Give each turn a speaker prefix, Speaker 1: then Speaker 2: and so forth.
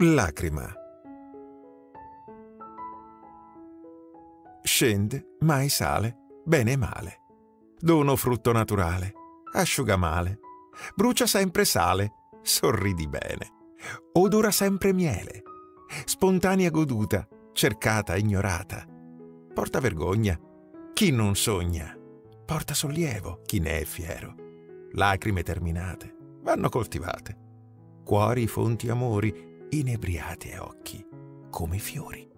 Speaker 1: Lacrima. Scende, mai sale, bene e male. Dono frutto naturale, asciuga male. Brucia sempre sale, sorridi bene. Odora sempre miele. Spontanea goduta, cercata, ignorata. Porta vergogna chi non sogna. Porta sollievo chi ne è fiero. Lacrime terminate vanno coltivate. Cuori fonti amori, inebriati a occhi come fiori.